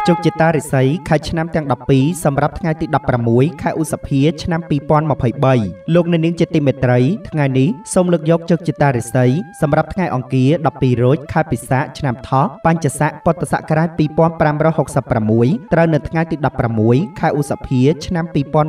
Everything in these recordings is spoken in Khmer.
ជោគជតារិស័យខែឆ្នាំទាំង12សម្រាប់ថ្ងៃទី16ខែឧសភាឆ្នាំ2023លោកអ្នកនាងជាទីមេត្រីថ្ងៃនេះសូមលើកយកជោគជតារិស័យសម្រាប់ថ្ងៃអង្គារ12រោចខែពិសាខឆ្នាំថោះបញ្ញស័កពុទ្ធសករាជ2566ត្រូវនៅថ្ងៃទី16ខែឧសភាឆ្នាំ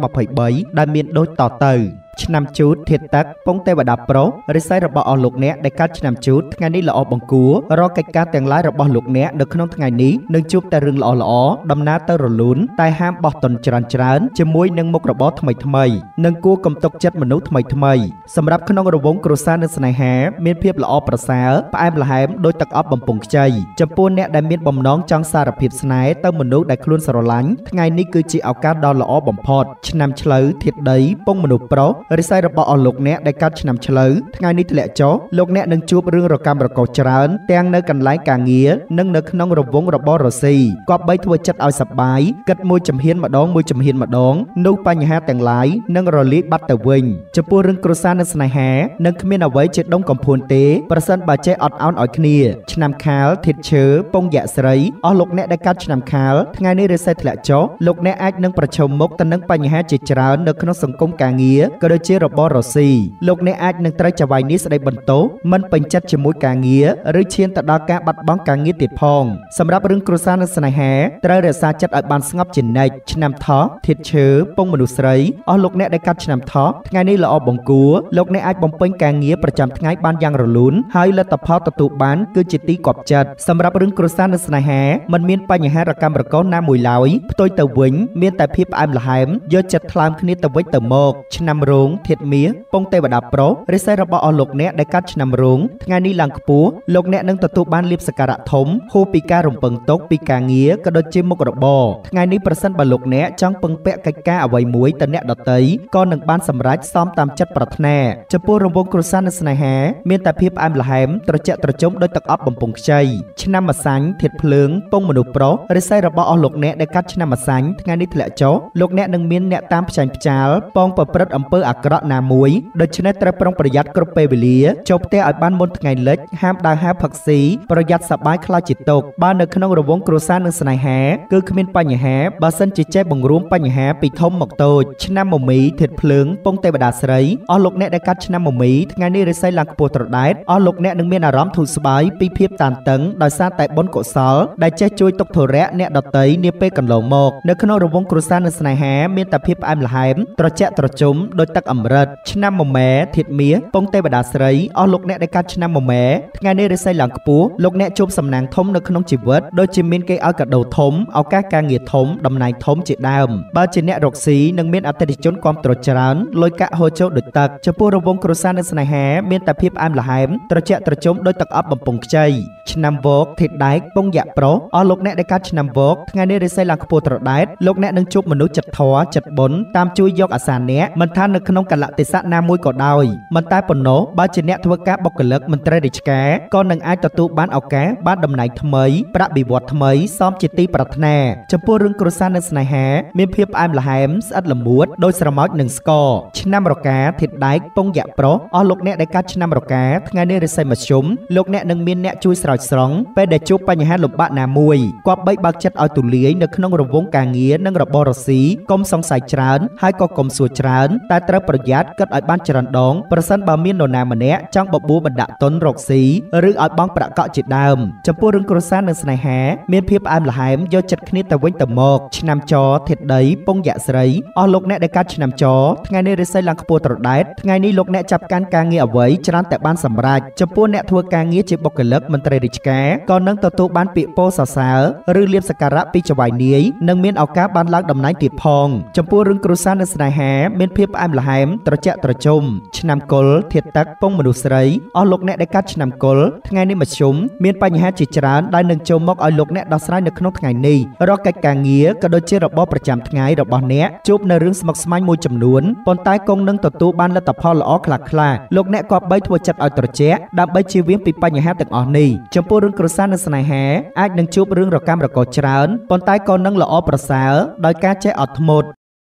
2023ដែលមានដូចតទៅឆ្នាំជូតធាតុទឹកពងទេវតាប្រុសរិស័យរបស់អស់លោកអ្នកដែលកើតឆ្នាំជូតថ្ងៃនេះល្អបង្គួររកកិច្ចការទាំងឡាយរបស់លោកអ្នកនៅក្នុងថ្ងៃនេះនឹងជួបតែរឿងល្អៗដំណើរទៅរលូនតែហាមបោះតុនច្រើនជាមួយនឹងមុខរបរថ្មីនិងគួរកំទុកចិត្តមនុស្សថ្មីសម្រាប់ក្នុងរង្វង់គ្រួសារនិងស្នេហាមានភាពល្អប្រសើរផ្អែមល្ហែមដោយទឹកអប់បំពង់ខ្ចីចំពោះអ្នកដែលមានបំណងចង់សារភាពស្នេហ៍ទៅមនុស្សដែលខ្លួនស្រឡាញ់ថ្ងៃនេះគឺជាឱកាសដ៏ល្អបំផុតឆ្នាំឆ្លូវធាតុដីពងមនុស្សប្រុសរិស័យរបស់អស់លោកអ្នកដែលកើតឆ្នាំឆ្លូវថ្ងៃនេះធ្លាក់ចុះលោកអ្នកនឹងជួបរឿងរកាំរកូសច្រើនទាំងនៅកន្លែងការងារនិងនៅក្នុងរង្វង់របររស៊ីគប្បីធ្វើចិត្តឲ្យសប្បាយគិតមួយជំហានម្ដងនោះបញ្ហាទាំងឡាយនឹងរលាយបាត់ទៅវិញចំពោះរឿងគ្រួសារនិងស្នេហានឹងគ្មានអ្វីជាដុំកំភួនទេប្រសិនបើចេះអត់ឱនឲ្យគ្នាឆ្នាំខាលធាតុឈើពងយៈស្រីអស់លោកអ្នកដែលកើតឆ្នាំខាលថ្ងៃនេះរិស័យធ្លាក់ចុះលោកអ្នកអាចនឹងប្រឈមមុខទៅនឹងបញ្ហាជាច្រើននៅក្នុងសង្គមការងារក៏ដូចជារបររស៊ីលោកអ្នកអាចនឹងត្រូវចៅហ្វាយនេះស្ដីបន្ទោសមិនពេញចិត្តជាមួយការងារឬឈានទៅដល់ការបាត់បង់ការងារទៀតផងសម្រាប់រឿងគ្រួសារនិងស្នេហាត្រូវរក្សាចិត្តឲ្យបានស្ងប់ជានិច្ចឆ្នាំថោះធាតុឈើពងមនុស្សស្រីអស់លោកអ្នកដែលកាត់ឆ្នាំថោះថ្ងៃនេះល្អបង្គួរលោកអ្នកអាចបំពេញការងារប្រចាំថ្ងៃបានយ៉ាងរលូនហើយលទ្ធផលទទួលបានគឺជាទីគាប់ចិត្តសម្រាប់រឿងគ្រួសារនិងស្នេហាមិនមានបញ្ហារកាំរកូសណាមួយឡើយផ្ទុយទៅវិញមានតែភាពផ្អែមល្ហែមយកចិត្តថ្លើមគ្នាទៅវិញទៅមកឆ្នាំរោងធាតុមាសពងទេវតាប្រុសរិស័យរបស់អស់លោកអ្នកដែលកាត់ឆ្នាំរោងថ្ងៃនេះឡើងខ្ពស់លោកអ្នកនឹងទទួលបានលៀបសក្ការៈធំហួសពីការរំពឹងទុកពីការងារក៏ដូចជាមុខរបរថ្ងៃនេះប្រសិនបើលោកអ្នកចង់ពឹងពាក់កិច្ចការអ្វីមួយទៅអ្នកដទៃក៏នឹងបានសម្រេចសមតាមចិត្តប្រាថ្នាចំពោះរង្វង់គ្រួសារនិងស្នេហាមានតែភាពផ្អែមល្ហែមត្រជាក់ត្រជុំដោយទឹកអប់បំពង់ខ្ចីឆ្នាំម្សាញ់ធាតុភ្លើងពងមនុស្សប្រុសរិស័យរបស់អស់លោកអ្នកដែលកាត់ឆ្នាំម្សាញ់ថ្ងៃនេះធ្លាក់ចុះលោកអ្នកនឹងមានអ្នកតាមផ្ចាញ់ផ្ចាលប៉ងប្រព្រឹត្តអំពើអាក្រក់ណាមួយដូច្នេះត្រូវប្រុងប្រយ័ត្នគ្រប់ពេលវេលាចូលផ្ទះឲ្យបានមុនថ្ងៃលិចហាមដើរហើរផឹកស៊ីប្រយ័ត្នសប្បាយខ្លាចជាទុក្ខបើនៅក្នុងរង្វង់គ្រួសារនិងស្នេហាគឺគ្មានបញ្ហាបើសិនជាចេះបង្រួមបញ្ហាពីធំមកតូចឆ្នាំមមីធាតុភ្លើងពងទេវតាស្រីអស់លោកអ្នកដែលកាត់ឆ្នាំមមីថ្ងៃនេះរិស័យឡើងខ្ពស់ត្រដែតអស់លោកអ្នកនឹងមានអារម្មណ៍ធូរស្បើយពីភាពតានតឹងដោយសារតែបុណ្យកុសលដែលចេះជួយទុក្ខធុរៈអ្នកដតីនាពេលកន្លងមកនៅក្នុងរង្វង់គ្រួសារនិងស្នេហាមានតែភាពផ្អែមល្ហែមត្រជាក់ត្រជុំដោយទឹកអម្រឹតឆ្នាំមមែធាតុមាសពងទេវតាស្រីអស់លោកអ្នកដែលកាត់ឆ្នាំមមែថ្ងៃនេះរិស័យឡើងខ្ពស់លោកអ្នកជួបសំណាងធំនៅក្នុងជីវិតដូចជាមានគេឲ្យកាដូធំឱកាសការងារធំតំណែងធំជាដើមបើជាអ្នករកស៊ីនឹងមានអតិថិជនគាំទ្រច្រើនលុយកាក់ហូរចូលដូចទឹកចំពោះរង្វង់គ្រួសារនិងស្នេហាមានតែភាពផ្អែមល្ហែមត្រជាក់ត្រជុំដោយទឹកអប់បំពង់ខ្ចីឆ្នាំវកធាតុដែកពងយៈប្រុសអស់លោកអ្នកដែលកាត់ឆ្នាំវកថ្ងៃនេះរិស័យឡើងខ្ពស់ត្រដែតលោកអ្នកនឹងជួបមនុស្សចិត្តធម៌ចិត្តបុណ្យតាមជួយយកអាសាអ្នកមិនថានៅក្នុងកលៈទេសៈណាមួយក៏ដោយមិនតែប៉ុណ្ណោះបើជាអ្នកធ្វើការបុគ្គលិកមន្ត្រីរាជការក៏នឹងអាចទទួលបានឱកាសបានតំណែងថ្មីប្រាក់បៀវត្សថ្មីសមជាទីប្រាថ្នាចំពោះរឿងគ្រួសារនិងស្នេហាមានភាពផ្អែមល្ហែមស្អិតល្មួតដោយស្រមោចនិងស្ករឆ្នាំរកាធាតុដែកពងយៈប្រុសអស់លោកអ្នកដែលកាត់ឆ្នាំរកាថ្ងៃនេះរិស័យមធ្យមលោកអ្នកនឹងមានអ្នកជួយស្រោចស្រង់ពេលដែលជួបបញ្ហាលំបាកណាមួយគប្បីបើកចិត្តឲ្យទូលាយនៅក្នុងរង្វង់ការងារនិងរបររស៊ីកុំសង្ស័យច្រើនហើយក៏កុំសួរច្រើនតែត្រូវប្រយ័ត្នគិតឲ្យបានច្រើនដងប្រសិនបើមាននរណាម្នាក់ចង់បបួលបណ្ដាក់ទុនរកស៊ីឬឲ្យបង់ប្រាក់កក់ជាដើមចំពោះរឿងគ្រួសារនិងស្នេហាមានភាពផ្អែមល្ហែមយកចិត្តគ្នាទៅវិញទៅមកឆ្នាំចធាតុដីពងយៈស្រីអស់លោកអ្នកដែលកាត់ឆ្នាំចថ្ងៃនេះរិស័យឡើងខ្ពស់ត្រដែតថ្ងៃនេះលោកអ្នកចាប់កាន់ការងារអ្វីច្រើនតែបានសម្រេចចំពោះអ្នកធ្វើការងារជាបុគ្គលិកមន្ត្រីរាជការក៏នឹងទទួលបានពាក្យពោលសរសើរឬលាភសក្ការៈពីចៅហ្វាយនាយនិងមានឱកាសបានឡើងតំណែងទៀតផងចំពោះរឿងគ្រួសារនិងស្នេហាមានភាពផ្អែមល្ហែមត្រជាក់ត្រជុំឆ្នាំកុលធាតុទឹកពងមនុស្សស្រីអស់លោកអ្នកដែលកាត់ឆ្នាំកុលថ្ងៃនេះមធ្យមមានបញ្ហាជាច្រើនដែលនឹងចូលមកឲ្យលោកអ្នកដោះស្រាយនៅក្នុងថ្ងៃនេះរកកិច្ចការងារក៏ដូចជារបបប្រចាំថ្ងៃរបស់អ្នកជួបនៅរឿងស្មុគស្មាញមួយចំនួនប៉ុន្តែគង់នឹងទទួលបានលទ្ធផលល្អខ្លះៗលោកអ្នកគប្បីធ្វើចិត្តឲ្យត្រជាក់ដើម្បីជៀសវាងពីបញ្ហាទាំងអស់នេះចំពោះរឿងគ្រួសារនិងស្នេហាអាចនឹងជួបរឿងរកាំរកូសច្រើនប៉ុន្តែក៏នឹងល្អប្រសើរដោយការចេះអត់ធ្មត់